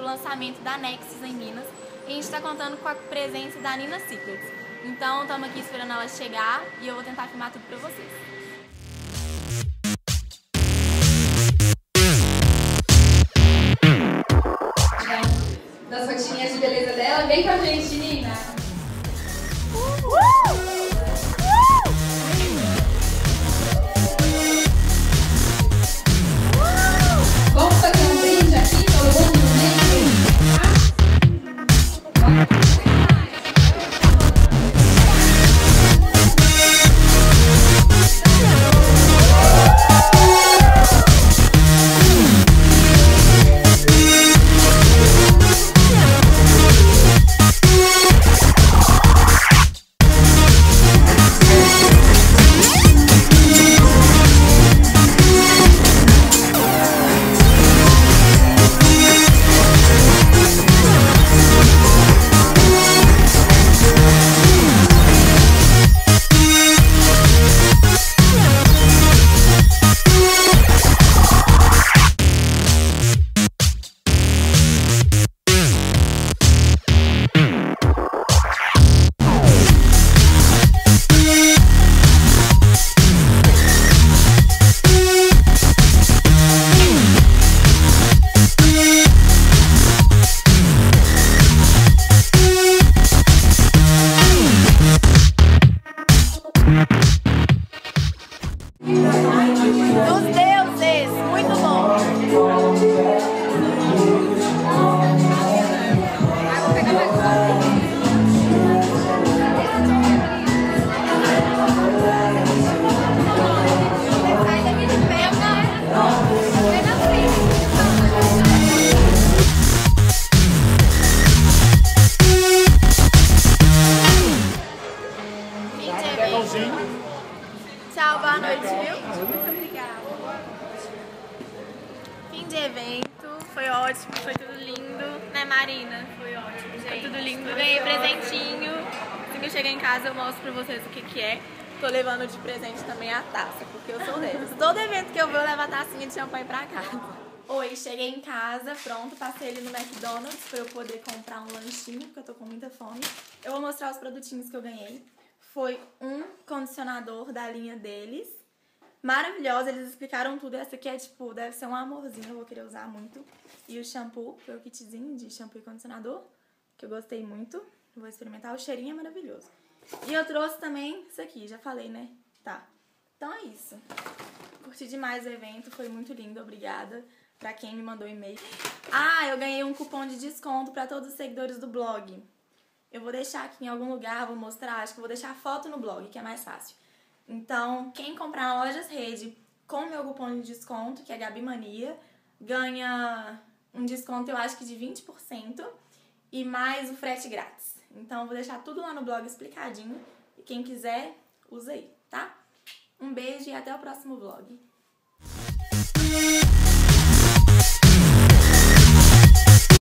lançamento da Nexus em Minas. E a gente está contando com a presença da Nina Secrets. Então estamos aqui esperando ela chegar e eu vou tentar filmar tudo pra vocês. Das rotinhas de beleza dela, vem com a gente, Nina! Vamos fazer um brinde aqui, todo mundo no meio? Dos deuses, muito bom. Tchau, boa noite, viu? Muito obrigada. Fim de evento, foi ótimo, foi tudo lindo, né, Marina? Foi ótimo, gente. Foi tudo lindo, ganhei presentinho. Assim que eu chegar em casa eu mostro pra vocês o que que é. Tô levando de presente também a taça, porque eu sou dessas. Todo evento que eu vou, eu levo a tacinha de champanhe pra casa. Oi, cheguei em casa, pronto, passei ele no McDonald's pra eu poder comprar um lanchinho, porque eu tô com muita fome. Eu vou mostrar os produtinhos que eu ganhei. Foi um condicionador da linha deles. Maravilhosa, eles explicaram tudo. Essa aqui é tipo, deve ser um amorzinho, eu vou querer usar muito. E o shampoo, foi o kitzinho de shampoo e condicionador, que eu gostei muito. Vou experimentar, o cheirinho é maravilhoso. E eu trouxe também isso aqui, já falei, né? Tá. Então é isso. Curti demais o evento, foi muito lindo, obrigada pra quem me mandou e-mail. Ah, eu ganhei um cupom de desconto pra todos os seguidores do blog. Eu vou deixar aqui em algum lugar, vou mostrar, acho que eu vou deixar a foto no blog, que é mais fácil. Então, quem comprar na Lojas Rede com o meu cupom de desconto, que é Gabi Mania, ganha um desconto, eu acho que de 20% e mais o frete grátis. Então, eu vou deixar tudo lá no blog explicadinho e quem quiser, usa aí, tá? Um beijo e até o próximo vlog.